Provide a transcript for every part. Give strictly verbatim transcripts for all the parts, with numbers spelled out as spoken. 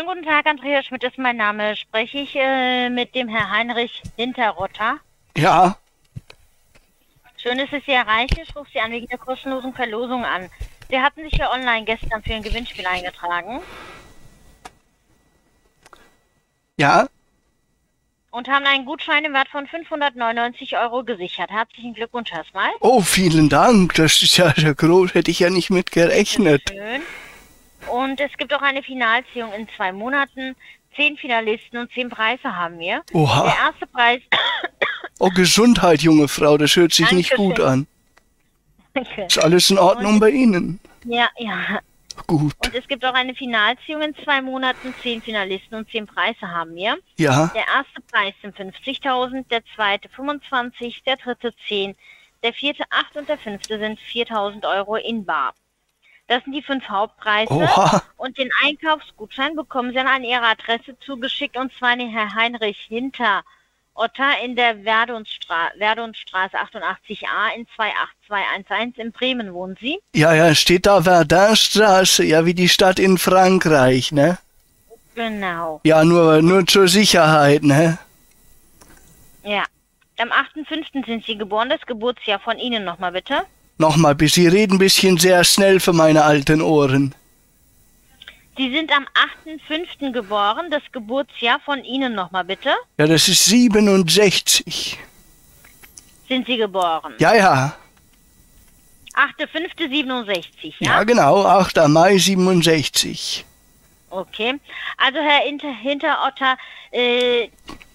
Schönen guten Tag, Andrea Schmidt ist mein Name. Spreche ich äh, mit dem Herr Heinrich Hinterrotter? Ja. Schön, dass ich Sie erreiche. Ich rufe Sie an wegen der kostenlosen Verlosung an. Sie hatten sich ja online gestern für ein Gewinnspiel eingetragen. Ja. Und haben einen Gutschein im Wert von fünfhundertneunundneunzig Euro gesichert. Herzlichen Glückwunsch erstmal. Oh, vielen Dank. Das ist ja sehr groß. Hätte ich ja nicht mit gerechnet. Schön. Und es gibt auch eine Finalziehung in zwei Monaten. Zehn Finalisten und zehn Preise haben wir. Oha. Der erste Preis... Oh, Gesundheit, junge Frau. Das hört sich nicht Dankeschön. gut an. Danke. Ist alles in Ordnung Und- bei Ihnen? Ja, ja. Gut. Und es gibt auch eine Finalziehung in zwei Monaten. Zehn Finalisten und zehn Preise haben wir. Ja. Der erste Preis sind fünfzigtausend, der zweite fünfundzwanzig, der dritte zehn, der vierte acht und der fünfte sind viertausend Euro in bar. Das sind die fünf Hauptpreise. Oha. Und den Einkaufsgutschein bekommen Sie dann an Ihre Adresse zugeschickt, und zwar den Herr Heinrich Hinterrotter in der Verdunstraße Verdunstraße achtundachtzig a in zwei acht zwei eins eins. In Bremen wohnen Sie. Ja, ja, steht da Verdunstraße. Ja, wie die Stadt in Frankreich, ne? Genau. Ja, nur, nur zur Sicherheit, ne? Ja. Am achten fünften sind Sie geboren. Das Geburtsjahr von Ihnen nochmal bitte. Nochmal, bis Sie reden ein bisschen sehr schnell für meine alten Ohren. Sie sind am achten fünften geboren. Das Geburtsjahr von Ihnen nochmal bitte. Ja, das ist siebenundsechzig. Sind Sie geboren? Ja, ja. achter fünfter siebenundsechzig, ja? Ja, genau. achter Mai siebenundsechzig. Okay. Also Herr Hinter Hinterotter, äh,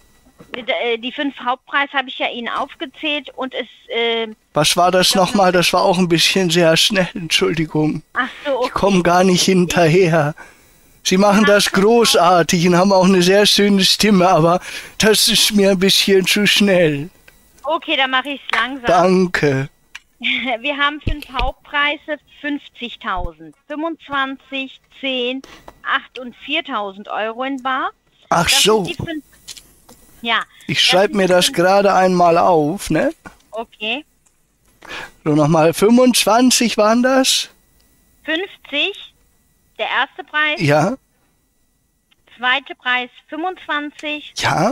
d- die fünf Hauptpreise habe ich ja Ihnen aufgezählt und es, äh, Was war das nochmal? Das war auch ein bisschen sehr schnell. Entschuldigung. ach so, Ich komme gar nicht hinterher. Sie machen das großartig und haben auch eine sehr schöne Stimme, aber das ist mir ein bisschen zu schnell. okay, dann mache ich es langsam. Danke. Wir haben fünf Hauptpreise, fünfzigtausend, fünfundzwanzig, zehn, acht und viertausend Euro in bar. Ach Das so. sind die fünf, ja, Ich schreibe mir das gerade einmal auf, ne? okay. So, nochmal fünfundzwanzig waren das? fünfzig, der erste Preis, Ja, zweite Preis fünfundzwanzig, ja,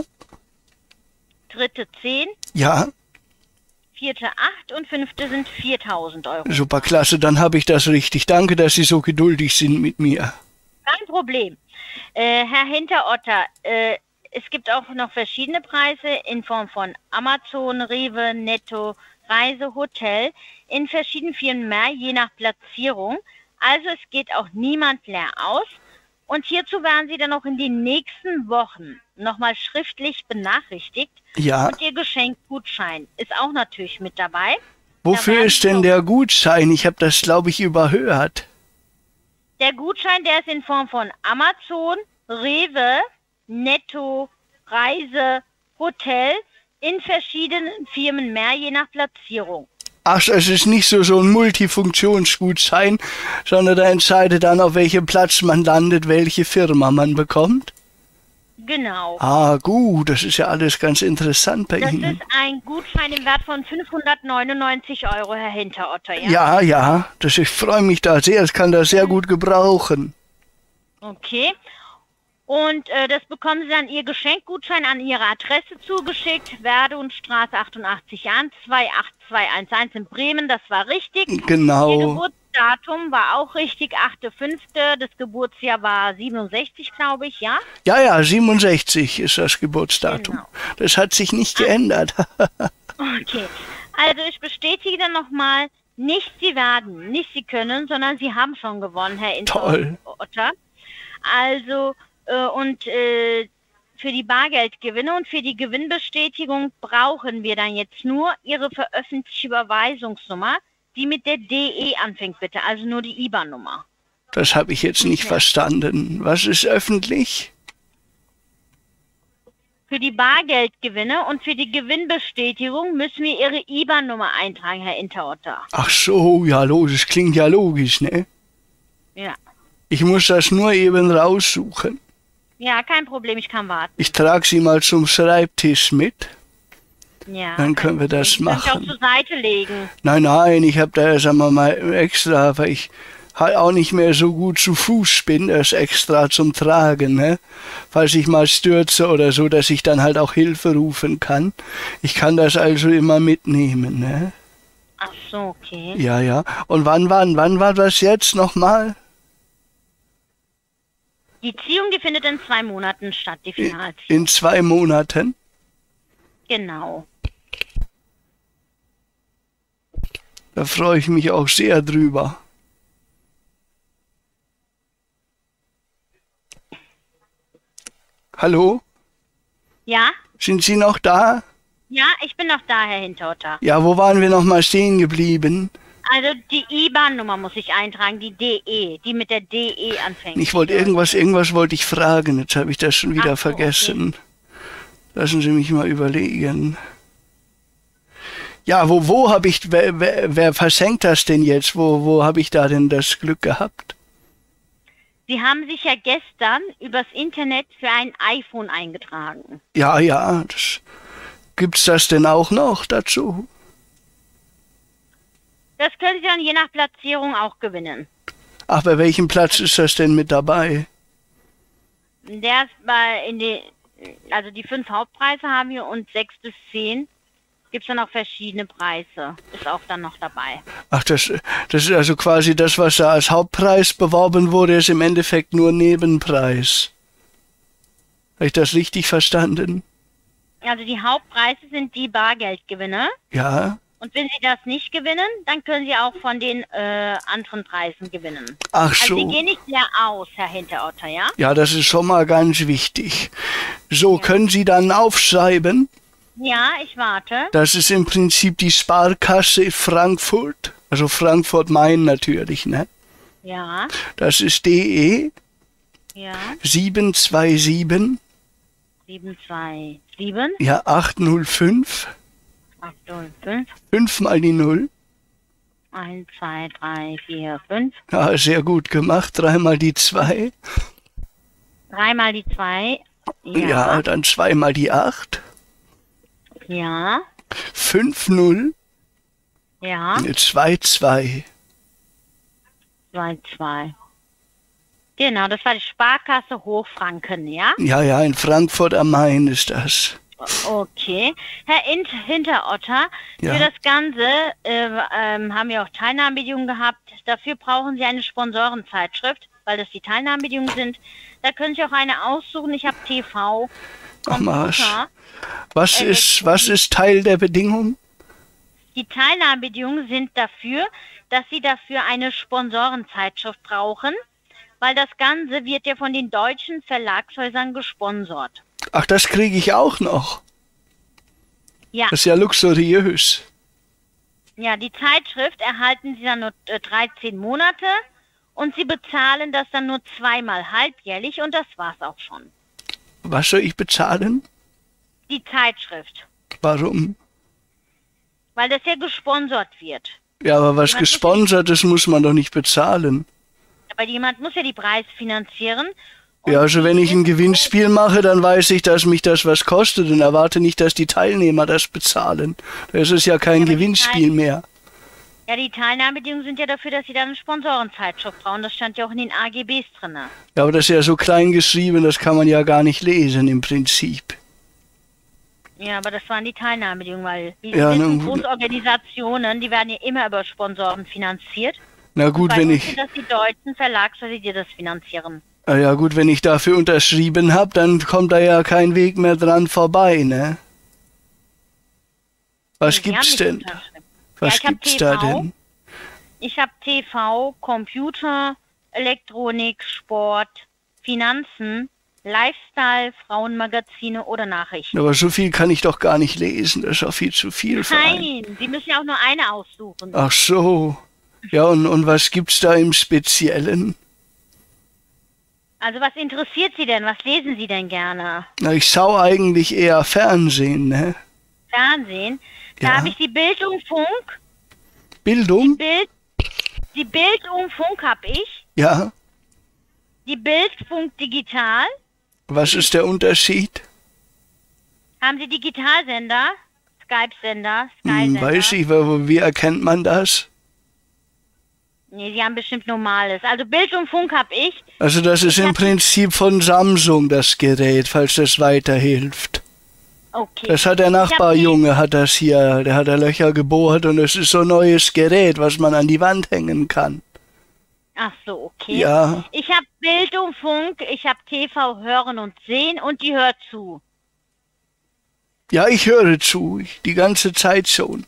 dritte zehn, ja. vierte acht und fünfte sind viertausend Euro. Super, klasse, dann habe ich das richtig. Danke, dass Sie so geduldig sind mit mir. Kein Problem. Äh, Herr Hinterotter, äh, es gibt auch noch verschiedene Preise in Form von Amazon, Rewe, Netto, Reise, Hotel, in verschiedenen Firmen mehr, je nach Platzierung. Also es geht auch niemand leer aus. Und hierzu werden Sie dann auch in den nächsten Wochen nochmal schriftlich benachrichtigt. Ja, Und Ihr Geschenkgutschein ist auch natürlich mit dabei. wofür werden ist denn Sie- der Gutschein? Ich habe das, glaube ich, überhört. Der Gutschein, der ist in Form von Amazon, Rewe, Netto, Reise, Hotel, in verschiedenen Firmen mehr, je nach Platzierung. Ach, es ist nicht so so ein Multifunktionsgutschein, sondern da entscheidet dann, auf welchem Platz man landet, welche Firma man bekommt. Genau. Ah, gut, das ist ja alles ganz interessant bei Das Ihnen. ist ein Gutschein im Wert von fünfhundertneunundneunzig Euro, Herr Hinterotter, ja? Ja, ja, das, ich freue mich da sehr, ich kann das sehr gut gebrauchen. Okay. Und äh, das bekommen Sie dann Ihr Geschenkgutschein an Ihre Adresse zugeschickt. Verdunstraße achtundachtzig an, zwei acht zwei eins eins in Bremen, das war richtig. Ihr Genau. Geburtsdatum war auch richtig, achter fünfter Das Geburtsjahr war siebenundsechzig, glaube ich, ja? Ja, ja, siebenundsechzig ist das Geburtsdatum. Genau. Das hat sich nicht geändert. Okay. Also ich bestätige dann nochmal, nicht Sie werden, nicht Sie können, sondern Sie haben schon gewonnen, Herr Toll. Hinterotter. Also, äh, und äh, für die Bargeldgewinne und für die Gewinnbestätigung brauchen wir dann jetzt nur Ihre veröffentlichte Überweisungsnummer, die mit der D E anfängt, bitte. Also nur die I B A N-Nummer. Das habe ich jetzt nicht verstanden. Was ist öffentlich? Für die Bargeldgewinne und für die Gewinnbestätigung müssen wir Ihre I B A N-Nummer eintragen, Herr Hinterotter. Ach so, ja, los, das klingt ja logisch, ne? Ja. Ich muss das nur eben raussuchen. Ja, kein Problem, ich kann warten. Ich trage sie mal zum Schreibtisch mit. Ja. Dann können wir das Ich kann machen. auch zur Seite legen. Nein, nein, ich habe da, sagen wir mal, extra, weil ich halt auch nicht mehr so gut zu Fuß bin, das extra zum Tragen, ne? Falls ich mal stürze oder so, dass ich dann halt auch Hilfe rufen kann. Ich kann das also immer mitnehmen, ne? Ach so, okay. Ja, ja. Und wann war, wann war das jetzt nochmal? Die Ziehung, die findet in zwei Monaten statt, die Finalziehung. In zwei Monaten? Genau. Da freue ich mich auch sehr drüber. Hallo? Ja? Sind Sie noch da? Ja, ich bin noch da, Herr Hinterhotter. Ja, wo waren wir noch mal stehen geblieben? Also die I B A N-Nummer muss ich eintragen, die D E, die mit der D E anfängt. Ich wollte irgendwas, irgendwas wollte ich fragen, jetzt habe ich das schon wieder Ach so, vergessen. Okay. Lassen Sie mich mal überlegen. Ja, wo, wo habe ich, wer, wer, wer versenkt das denn jetzt? Wo, wo habe ich da denn das Glück gehabt? Sie haben sich ja gestern übers Internet für ein iPhone eingetragen. Ja, ja, das, gibt's das denn auch noch dazu? Das können Sie dann je nach Platzierung auch gewinnen. Ach, bei welchem Platz ist das denn mit dabei? Der ist bei, in die, also die fünf Hauptpreise haben wir und sechs bis zehn gibt es dann auch verschiedene Preise. Ist auch dann noch dabei. Ach, das, das ist also quasi das, was da als Hauptpreis beworben wurde, ist im Endeffekt nur Nebenpreis. Habe ich das richtig verstanden? Also die Hauptpreise sind die Bargeldgewinne. Ja. Und wenn Sie das nicht gewinnen, dann können Sie auch von den äh, anderen Preisen gewinnen. Ach so. Also Sie gehen nicht leer aus, Herr Hinterotter, ja? Ja, das ist schon mal ganz wichtig. So, ja. Können Sie dann aufschreiben? Ja, ich warte. Das ist im Prinzip die Sparkasse Frankfurt, also Frankfurt-Main natürlich, ne? Ja. Das ist D E. Ja. sieben zwei sieben. sieben zwei sieben. Ja, acht null fünf. acht null fünf. fünf mal die null. eins, zwei, drei, vier, fünf. Ja, sehr gut gemacht. drei mal die zwei. drei mal die zwei. Ja. Ja, dann zwei mal die acht. Ja. fünf null. Ja. zwei zwei. zwei zwei. Genau, das war die Sparkasse Hochfranken, ja? Ja, ja, in Frankfurt am Main ist das. Okay. Herr Int Hinterotter, Ja. für das Ganze äh, ähm, haben wir auch Teilnahmebedingungen gehabt. Dafür brauchen Sie eine Sponsorenzeitschrift, weil das die Teilnahmebedingungen sind. Da können Sie auch eine aussuchen. Ich habe T V, Ach, Marsch. Computer. Was ist, was ist Teil der Bedingung? Die Teilnahmebedingungen sind dafür, dass Sie dafür eine Sponsorenzeitschrift brauchen, weil das Ganze wird ja von den deutschen Verlagshäusern gesponsert. Ach, das kriege ich auch noch. Ja. Das ist ja luxuriös. Ja, die Zeitschrift erhalten Sie dann nur äh, dreizehn Monate und Sie bezahlen das dann nur zweimal halbjährlich und das war's auch schon. Was soll ich bezahlen? Die Zeitschrift, Warum? weil das ja gesponsert wird. Ja, aber was Jemand muss Gesponsertes muss man doch nicht bezahlen. Aber jemand muss ja die Preise finanzieren. und Ja, also wenn ich ein die- Gewinnspiel mache, dann weiß ich, dass mich das was kostet und erwarte nicht, dass die Teilnehmer das bezahlen. Da ist es ja kein Ja, aber die Gewinnspiel Teil- mehr. Ja, die Teilnahmebedingungen sind ja dafür, dass Sie dann eine Sponsorenzeitschrift brauchen. Das stand ja auch in den A G Bs drin. Ja, aber das ist ja so klein geschrieben, das kann man ja gar nicht lesen im Prinzip. Ja, aber das waren die Teilnahmebedingungen, weil wie Ja, Sie wissen, nun- große Organisationen, die werden ja immer über Sponsoren finanziert. Na gut, Bei wenn uns ich, sind das die deutschen Verlagshäuser, die das finanzieren. ah ja gut, wenn ich dafür unterschrieben habe, dann kommt da ja kein Weg mehr dran vorbei, ne? Was Nee, die haben gibt's nicht denn? unterschrieben. Was Ja, ich hab gibt's da T V. denn? Ich habe T V, Computer, Elektronik, Sport, Finanzen, Lifestyle, Frauenmagazine oder Nachrichten. Aber so viel kann ich doch gar nicht lesen, das ist auch viel zu viel für einen. Nein, Sie müssen ja auch nur eine aussuchen. Ach so. Ja, und, und was gibt's da im Speziellen? Also was interessiert Sie denn? Was lesen Sie denn gerne? Na, ich schau eigentlich eher Fernsehen, ne? Fernsehen? Da Ja. habe ich die Bild und Funk. Bildung? Bild, die Bild und Funk habe ich. Ja. Die Bildfunk Digital. Was ist der Unterschied? Haben Sie Digitalsender? Skype-Sender? Hm, Sky-Sender? weiß ich, aber wie erkennt man das? Nee, Sie haben bestimmt normales. Also Bild und Funk habe ich. Also das ist Ich im hab- Prinzip von Samsung das Gerät, falls das weiterhilft. Okay. Das hat der Ich hab die- Nachbarjunge, hat das hier, der hat da Löcher gebohrt und es ist so ein neues Gerät, was man an die Wand hängen kann. Ach so, okay. Ja, Ich habe Bild und Funk, ich habe T V Hören und Sehen und die hört zu. ja, ich höre zu, ich, die ganze Zeit schon.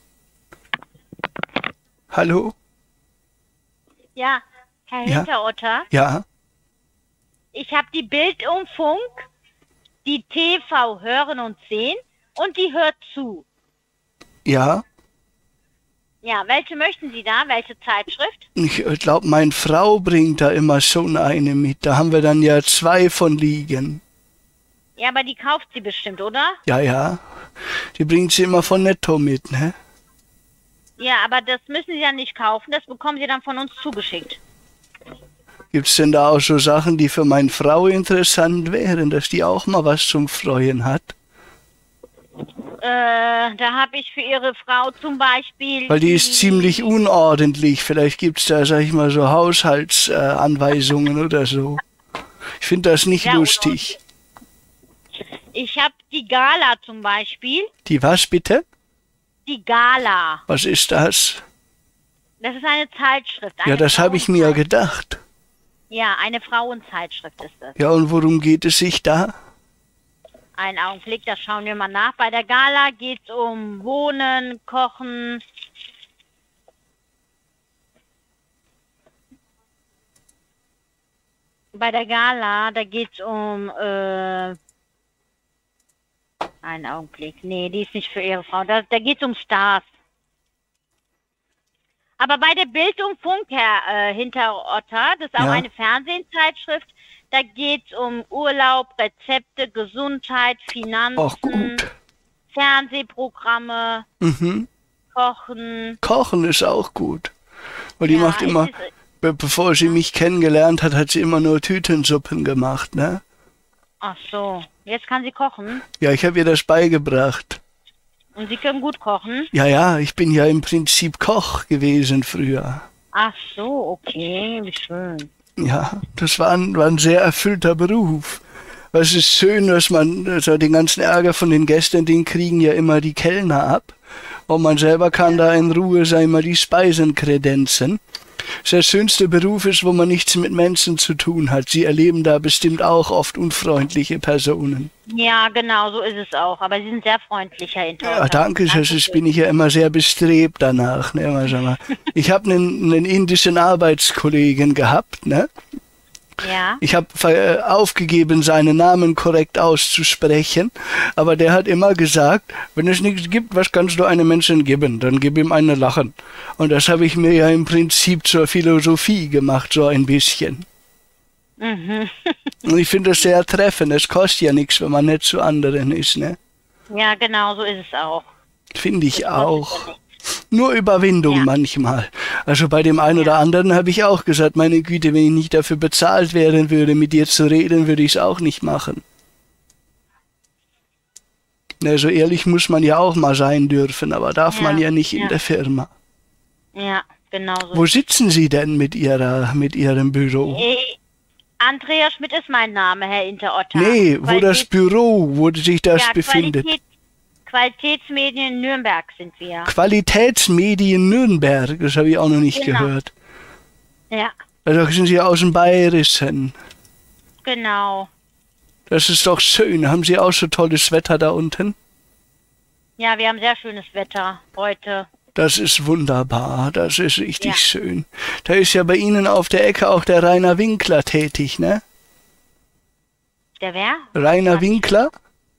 Hallo? Ja, Herr Ja. Hinterotter, Ja, ich habe die Bild und Funk, die T V Hören und Sehen und die hört zu. ja. Ja, welche möchten Sie da? Welche Zeitschrift? Ich glaube, meine Frau bringt da immer schon eine mit. Da haben wir dann ja zwei von liegen. Ja, aber die kauft sie bestimmt, oder? Ja, ja. Die bringt sie immer von Netto mit, ne? Ja, aber das müssen Sie ja nicht kaufen, das bekommen Sie dann von uns zugeschickt. Gibt's denn da auch so Sachen, die für meine Frau interessant wären, dass die auch mal was zum Freuen hat? Äh, da habe ich für Ihre Frau zum Beispiel... Weil die ist ziemlich unordentlich. Vielleicht gibt's da, sag ich mal, so Haushaltsanweisungen äh, Anweisungen oder so. Ich finde das nicht Ja, lustig. Ich habe die Gala zum Beispiel. Die was bitte? Die Gala. Was ist das? Das ist eine Zeitschrift. Eine Ja, das habe ich mir ja Frauenzeit- gedacht. Ja, eine Frauenzeitschrift ist das. Ja, und worum geht es sich da? Einen Augenblick, das schauen wir mal nach. Bei der Gala geht es um Wohnen, Kochen. Bei der Gala, da geht es um... Äh, einen Augenblick. Nee, die ist nicht für Ihre Frau. Da, da geht es um Stars. Aber bei der Bild und Funk, Herr äh, Hinterotter, das ist auch Ja. eine Fernsehzeitschrift, da geht es um Urlaub, Rezepte, Gesundheit, Finanzen, Auch gut. Fernsehprogramme, Mhm. Kochen. Kochen ist auch gut. Weil die Ja, macht es immer, ist- be bevor sie mich kennengelernt hat, hat sie immer nur Tütensuppen gemacht, ne? Ach so, jetzt kann sie kochen Ja, ich habe ihr das beigebracht. und Sie können gut kochen. Ja, ja, ich bin ja im Prinzip Koch gewesen früher. Ach so, okay, wie schön. Ja, das war ein, war ein sehr erfüllter Beruf. Weil es ist schön, dass man, also den ganzen Ärger von den Gästen, den kriegen ja immer die Kellner ab. Und man selber kann da in Ruhe, sag ich mal, die Speisen kredenzen. Das der schönste Beruf ist, wo man nichts mit Menschen zu tun hat. Sie erleben da bestimmt auch oft unfreundliche Personen. Ja, genau, so ist es auch. Aber Sie sind sehr freundlich, Herr Hinterotter. Ja, danke, das ist, bin ich ja immer sehr bestrebt danach. Ne? Mal, sag mal. Ich habe einen, einen indischen Arbeitskollegen gehabt, ne? Ja, Ich habe äh, aufgegeben, seinen Namen korrekt auszusprechen, aber der hat immer gesagt, wenn es nichts gibt, was kannst du einem Menschen geben? Dann gib ihm eine Lachen. Und das habe ich mir ja im Prinzip zur Philosophie gemacht, so ein bisschen. mhm. Und ich finde das sehr treffend. Es kostet ja nichts, wenn man nett zu anderen ist, ne? Ja, genau, so ist es auch. Finde ich Das auch. kostet ja nichts. Nur Überwindung Ja. manchmal. Also bei dem einen oder anderen habe ich auch gesagt, meine Güte, wenn ich nicht dafür bezahlt werden würde, mit dir zu reden, würde ich es auch nicht machen. Na, so ehrlich muss man ja auch mal sein dürfen, aber darf Ja, man ja nicht in ja. der Firma. Ja, genau so. Wo sitzen Sie denn mit Ihrer, mit Ihrem Büro? Äh, Andrea Schmidt ist mein Name, Herr Hinterotter. Nee, wo das Qualität- Büro, wo sich das ja, befindet. Qualität, Qualitätsmedien Nürnberg sind wir. Qualitätsmedien Nürnberg, das habe ich auch noch nicht Genau. gehört. Ja, Also sind Sie aus dem Bayerischen. genau. Das ist doch schön. Haben Sie auch so tolles Wetter da unten? Ja, wir haben sehr schönes Wetter heute. Das ist wunderbar. Das ist richtig Ja. schön. Da ist ja bei Ihnen auf der Ecke auch der Rainer Winkler tätig, ne? Der wer? Rainer Winkler?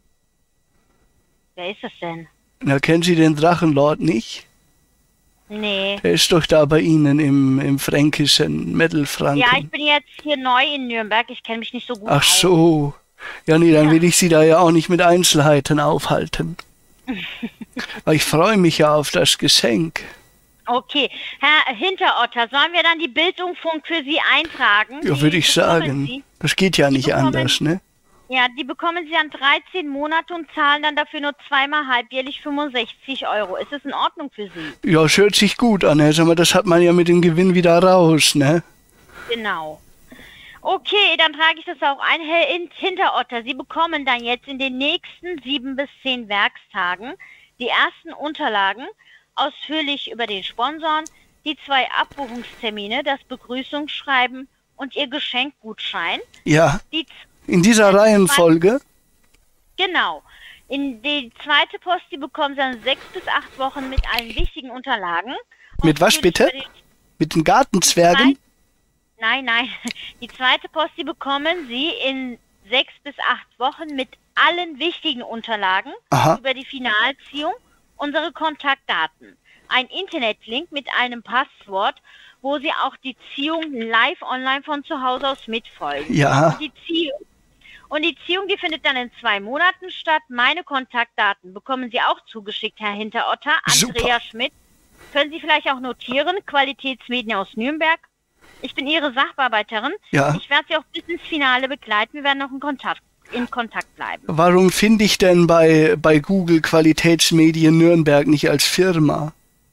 Wer ist das denn? Na, kennen Sie den Drachenlord nicht? Nee. Der ist doch da bei Ihnen im, im Fränkischen, Mittelfranken. Ja, ich bin jetzt hier neu in Nürnberg. Ich kenne mich nicht so gut Ach aus. so. Ja, nee, dann Ja. will ich Sie da ja auch nicht mit Einzelheiten aufhalten. Aber ich freue mich ja auf das Geschenk. Okay. Herr Hinterotter, sollen wir dann die Bildungsfunk für Sie eintragen? Ja, Die würde ich bekommen sagen. Sie? Das geht ja nicht bekommen- anders, ne? Ja, die bekommen Sie dann dreizehn Monate und zahlen dann dafür nur zweimal halbjährlich fünfundsechzig Euro. Ist das in Ordnung für Sie? Ja, es hört sich gut an, Herr Sommer. Das hat man ja mit dem Gewinn wieder raus, ne? Genau. Okay, dann trage ich das auch ein. Herr Hinterotter, Sie bekommen dann jetzt in den nächsten sieben bis zehn Werkstagen die ersten Unterlagen ausführlich über den Sponsoren, die zwei Abbuchungstermine, das Begrüßungsschreiben und Ihr Geschenkgutschein. Ja, Die, in dieser Reihenfolge? genau. In die zweite Post, die bekommen Sie dann sechs bis acht Wochen mit allen wichtigen Unterlagen. Mit was bitte? Mit den Gartenzwergen? Nein, nein. Die zweite Post, die bekommen Sie in sechs bis acht Wochen mit allen wichtigen Unterlagen Aha. über die Finalziehung, unsere Kontaktdaten, ein Internetlink mit einem Passwort, wo Sie auch die Ziehung live online von zu Hause aus mitfolgen. Ja. Und die Ziehung, und die Ziehung, die findet dann in zwei Monaten statt. Meine Kontaktdaten bekommen Sie auch zugeschickt, Herr Hinterotter. Andrea Super. Schmidt. Können Sie vielleicht auch notieren, Qualitätsmedien aus Nürnberg. Ich bin Ihre Sachbearbeiterin. Ja. Ich werde Sie auch bis ins Finale begleiten. Wir werden noch in Kontakt, in Kontakt bleiben. Warum finde ich denn bei, bei Google Qualitätsmedien Nürnberg nicht als Firma?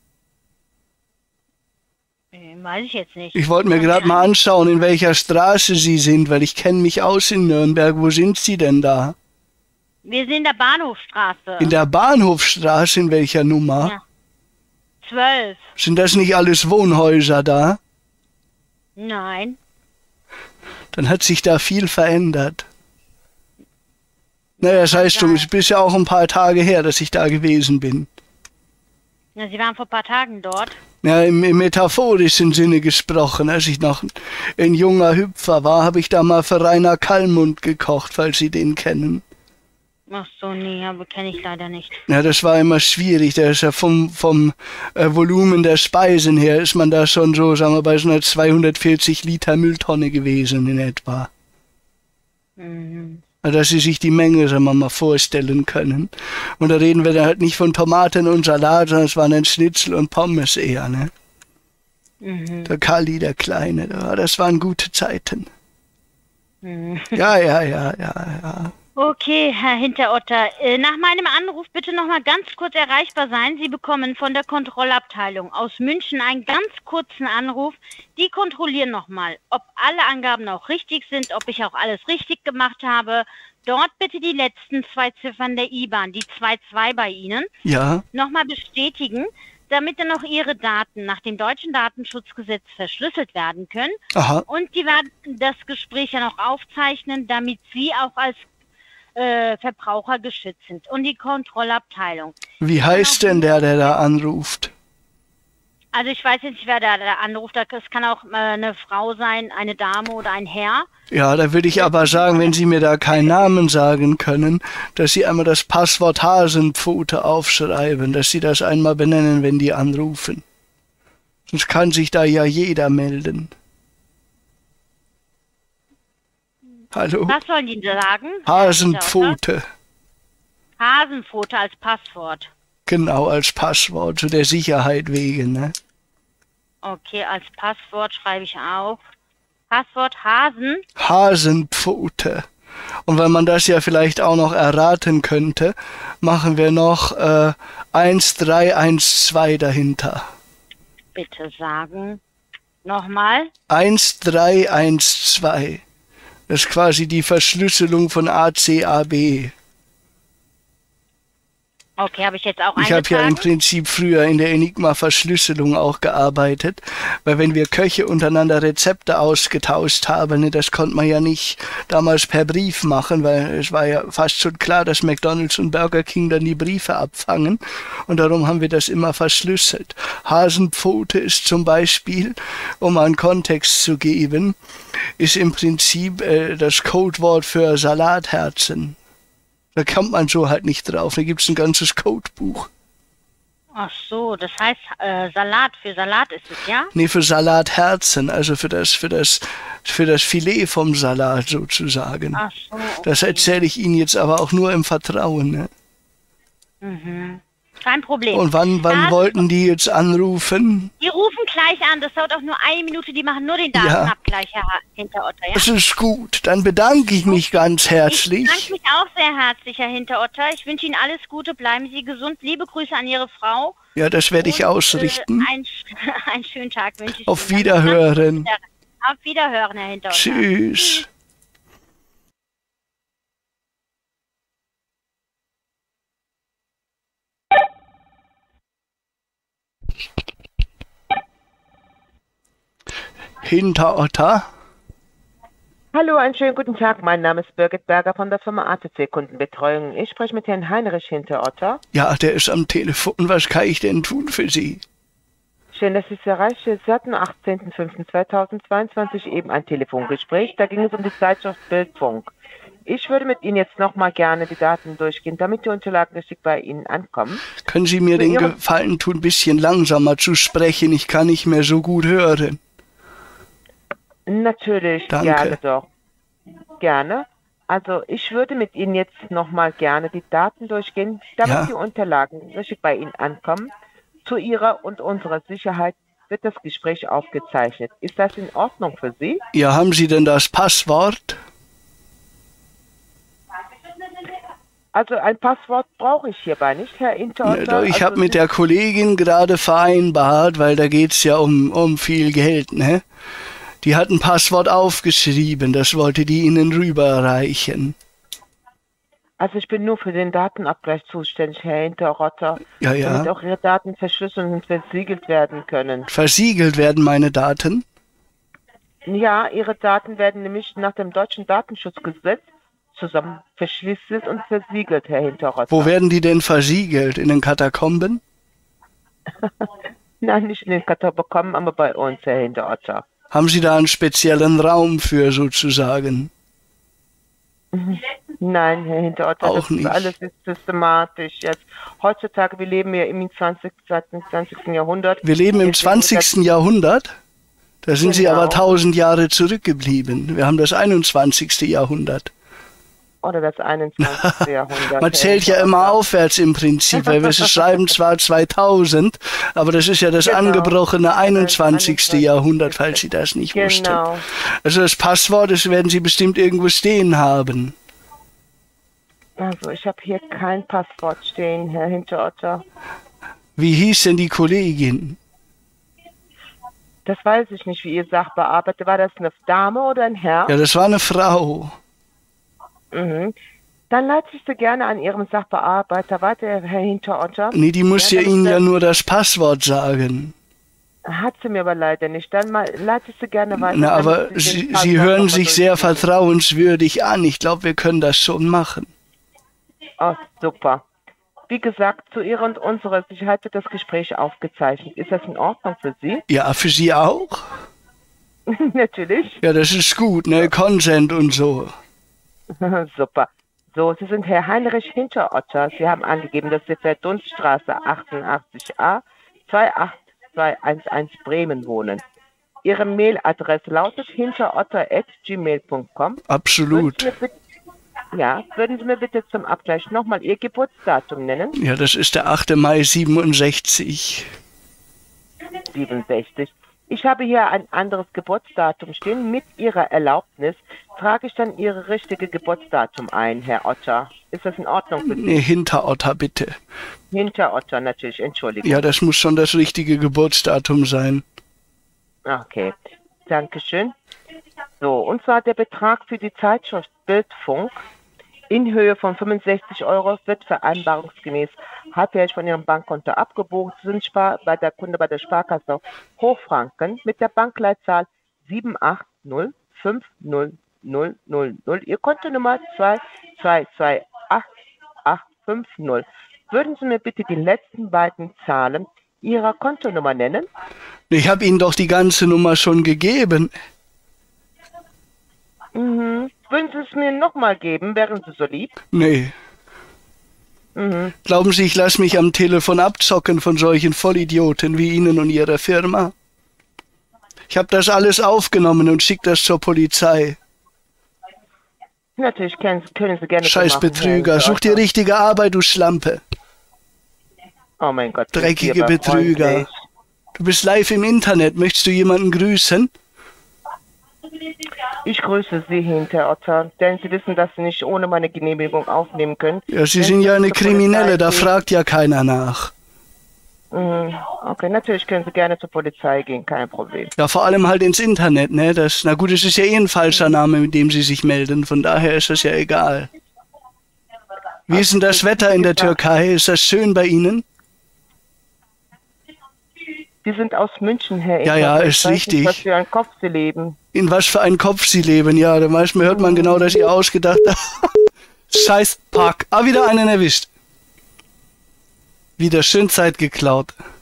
Äh, weiß ich jetzt nicht. Ich wollte mir gerade mal anschauen, in welcher Straße Sie sind, weil ich kenne mich aus in Nürnberg. Wo sind Sie denn da? Wir sind in der Bahnhofstraße. In der Bahnhofstraße, in welcher Nummer? Ja. Zwölf. Sind das nicht alles Wohnhäuser da? Nein. Dann hat sich da viel verändert. Naja, das heißt, du, es ist ja auch ein paar Tage her, dass ich da gewesen bin. Ja, Sie waren vor ein paar Tagen dort. Ja, im, im metaphorischen Sinne gesprochen. Als ich noch ein junger Hüpfer war, habe ich da mal für Rainer Kallmund gekocht, falls Sie den kennen. Ach so, nee, aber kenne ich leider nicht. Ja, das war immer schwierig. Der ist ja vom, vom äh, Volumen der Speisen her, ist man da schon so, sagen wir, bei so einer zweihundertvierzig Liter Mülltonne gewesen in etwa. Mhm. Also, dass Sie sich die Menge, sagen wir mal, vorstellen können. Und da reden wir dann halt nicht von Tomaten und Salat, sondern es waren dann Schnitzel und Pommes eher, ne? Mhm. Der Kalli, der Kleine, das waren gute Zeiten. Mhm. Ja, ja, ja, ja, ja. Okay, Herr Hinterotter, äh, nach meinem Anruf bitte noch mal ganz kurz erreichbar sein. Sie bekommen von der Kontrollabteilung aus München einen ganz kurzen Anruf. Die kontrollieren noch mal, ob alle Angaben auch richtig sind, ob ich auch alles richtig gemacht habe. Dort bitte die letzten zwei Ziffern der I B A N, die zwei zwei bei Ihnen, Ja. nochmal bestätigen, damit dann auch Ihre Daten nach dem deutschen Datenschutzgesetz verschlüsselt werden können. Aha. Und die werden das Gespräch ja noch aufzeichnen, damit Sie auch als Äh, Verbraucher geschützt sind. Und die Kontrollabteilung. Wie heißt denn der, der da anruft? Also ich weiß jetzt nicht, wer da, da anruft. Es kann auch äh, eine Frau sein, eine Dame oder ein Herr. Ja, da würde ich aber sagen, wenn Sie mir da keinen Namen sagen können, dass Sie einmal das Passwort Hasenpfote aufschreiben, dass Sie das einmal benennen, wenn die anrufen. Sonst kann sich da ja jeder melden. Hallo? Was sollen die sagen? Hasenpfote. Hasenpfote als Passwort. Genau, als Passwort, zu der Sicherheit wegen, ne? Okay, als Passwort schreibe ich auf. Passwort Hasen. Hasenpfote. Und wenn man das ja vielleicht auch noch erraten könnte, machen wir noch äh, eins drei eins zwei dahinter. Bitte sagen. Nochmal. eins drei eins zwei. Das ist quasi die Verschlüsselung von A C A B. Okay, habe ich jetzt auch Ich habe ja im eingetragen? Prinzip früher in der Enigma-Verschlüsselung auch gearbeitet, weil wenn wir Köche untereinander Rezepte ausgetauscht haben, ne, das konnte man ja nicht damals per Brief machen, weil es war ja fast schon klar, dass McDonald's und Burger King dann die Briefe abfangen und darum haben wir das immer verschlüsselt. Hasenpfote ist zum Beispiel, um einen Kontext zu geben, ist im Prinzip äh, das Codewort für Salatherzen. Da kommt man so halt nicht drauf. Da gibt es ein ganzes Codebuch. Ach so, das heißt äh, Salat, für Salat ist es, ja? Nee, für Salatherzen, also für das, für das, für das Filet vom Salat sozusagen. Ach so, okay. Das erzähle ich Ihnen jetzt aber auch nur im Vertrauen, ne? Mhm. Kein Problem. Und wann, wann Ja, wollten die jetzt anrufen? die rufen gleich an. Das dauert auch nur eine Minute. Die machen nur den Ja. Datenabgleich, Herr Hinterotter. Ja? Das ist gut. Dann bedanke ich mich ganz Ich herzlich. bedanke mich auch sehr herzlich, Herr Hinterotter. Ich wünsche Ihnen alles Gute. Bleiben Sie gesund. Liebe Grüße an Ihre Frau. Ja, das werde ich Und, ausrichten. Äh, ein, einen schönen Tag wünsche ich Auf Ihnen. Wiederhören. Auf Wiederhören, Herr Hinterotter. Tschüss. Hinterotter. Hallo, einen schönen guten Tag. Mein Name ist Birgit Berger von der Firma A T C Kundenbetreuung. Ich spreche mit Herrn Heinrich Hinterotter. Ja, der ist am Telefon. Was kann ich denn tun für Sie? Schön, dass ich Sie erreiche. Sie hatten am achtzehnten fünften zweitausendzweiundzwanzig eben ein Telefongespräch. Da ging es um die Zeitschrift Bildfunk. Ich würde mit Ihnen jetzt nochmal gerne die Daten durchgehen, damit die Unterlagen richtig bei Ihnen ankommen. Können Sie mir Für den Ihre- Gefallen tun, ein bisschen langsamer zu sprechen? Ich kann nicht mehr so gut hören. Natürlich, Danke. gerne doch. Gerne. Also ich würde mit Ihnen jetzt nochmal gerne die Daten durchgehen, damit Ja. die Unterlagen richtig bei Ihnen ankommen. Zu Ihrer und unserer Sicherheit wird das Gespräch aufgezeichnet. Ist das in Ordnung für Sie? Ja, haben Sie denn das Passwort? Also ein Passwort brauche ich hierbei nicht, Herr Hinterotter. Ich also habe mit Sie- der Kollegin gerade vereinbart, weil da geht's ja um, um viel Geld, ne? Die hat ein Passwort aufgeschrieben, das wollte die Ihnen rüberreichen. Also ich bin nur für den Datenabgleich zuständig, Herr Hinterotter. Ja, ja. Damit auch Ihre Daten verschlüsselt und versiegelt werden können. Versiegelt werden meine Daten? Ja, Ihre Daten werden nämlich nach dem deutschen Datenschutzgesetz zusammen verschlüsselt und versiegelt, Herr Hinterotter. Wo werden die denn versiegelt? In den Katakomben? Nein, nicht in den Karton bekommen, aber bei uns, Herr Hinterotter. Haben Sie da einen speziellen Raum für sozusagen? Nein, Herr Hinterotter, Auch das nicht. ist alles ist systematisch jetzt. Heutzutage, wir leben ja im zwanzigsten. zwanzigsten Jahrhundert. Wir leben im Deswegen zwanzigsten Jahrhundert? Da sind Sie Genau. aber tausend Jahre zurückgeblieben. Wir haben das einundzwanzigste Jahrhundert. Oder das einundzwanzigste. Jahrhundert. Man Herr zählt ja Hinterotter. immer aufwärts im Prinzip, weil wir es schreiben zwar zweitausend, aber das ist ja das Genau. angebrochene einundzwanzigste. einundzwanzigste. Jahrhundert, falls Sie das nicht wussten. Genau. Also das Passwort, das werden Sie bestimmt irgendwo stehen haben. Also ich habe hier kein Passwort stehen, Herr Hinterotter. Wie hieß denn die Kollegin? Das weiß ich nicht, wie Ihr Sachbearbeiter. War das eine Dame oder ein Herr? Ja, das war eine Frau. Mhm. Dann leite ich Sie gerne an Ihrem Sachbearbeiter weiter, Herr Hinterotter. Nee, die muss ja, damit Ihnen Sie- ja nur das Passwort sagen. Hat sie mir aber leider nicht. Dann mal, leite ich Sie gerne weiter. Na, damit aber den Sie, Fall Sie noch hören mal sich sehr durchgehen. vertrauenswürdig an. Ich glaube, wir können das schon machen. Oh, super. Wie gesagt, zu Ihrer und unserer Sicherheit wird das Gespräch aufgezeichnet. Ist das in Ordnung für Sie? Ja, für Sie auch? Natürlich. Ja, das ist gut, ne? Consent und so. Super. So, Sie sind Herr Heinrich Hinterotter. Sie haben angegeben, dass Sie Verdunststraße achtundachtzig a zweitausendzweihundertelf Bremen wohnen. Ihre Mailadresse lautet hinterotter at gmail punkt com. Absolut. Würden Sie mir bitte, ja, würden Sie mir bitte zum Abgleich nochmal Ihr Geburtsdatum nennen? Ja, das ist der achte Mai siebenundsechzig. siebenundsechzig. Ich habe hier ein anderes Geburtsdatum stehen. Mit Ihrer Erlaubnis trage ich dann Ihre richtige Geburtsdatum ein, Herr Otter. Ist das in Ordnung für Sie? Nee, Hinterotter, bitte. Hinter Otter natürlich, Entschuldigung. Ja, das muss schon das richtige Geburtsdatum sein. Okay, Dankeschön. So, und zwar der Betrag für die Zeitschrift Bildfunk in Höhe von fünfundsechzig Euro wird vereinbarungsgemäß halbjährlich von Ihrem Bankkonto abgebucht. Sie sind Spar bei der Kunde bei der Sparkasse Hochfranken mit der Bankleitzahl sieben acht null fünf null null null null. Ihr Kontonummer zwei zwei zwei acht acht fünf null. Würden Sie mir bitte die letzten beiden Zahlen Ihrer Kontonummer nennen? Ich habe Ihnen doch die ganze Nummer schon gegeben. Mhm. Würden Sie es mir nochmal geben, wären Sie so lieb? Nee. Mhm. Glauben Sie, ich lasse mich am Telefon abzocken von solchen Vollidioten wie Ihnen und Ihrer Firma? Ich habe das alles aufgenommen und schicke das zur Polizei. Natürlich können, können Sie gerne so Scheiß machen, Betrüger, Herr such dir Otter. richtige Arbeit, du Schlampe. Oh mein Gott. sind Sie Dreckige aber Betrüger. freundlich. Du bist live im Internet. Möchtest du jemanden grüßen? Ich grüße Sie, Herr Otter, denn Sie wissen, dass Sie nicht ohne meine Genehmigung aufnehmen können. Ja, Sie Wenn sind Sie ja eine zur Kriminelle, Polizei da gehen- fragt ja keiner nach. Mhm. Okay, natürlich können Sie gerne zur Polizei gehen, kein Problem. Ja, vor allem halt ins Internet, ne? Das, na gut, es ist ja eh ein falscher Name, mit dem Sie sich melden. Von daher ist das ja egal. Wie ist denn das Wetter in der Türkei? Ist das schön bei Ihnen? Sie sind aus München, Herr Ja, Eckert. ja, Ich ist weiß richtig. Nicht, was für ein Kopf Sie leben. In was für einen Kopf Sie leben, ja. Da manchmal hört man genau, dass ihr ausgedacht habt. Scheiß Pack. Ah, wieder einen erwischt. Wieder schön Zeit geklaut.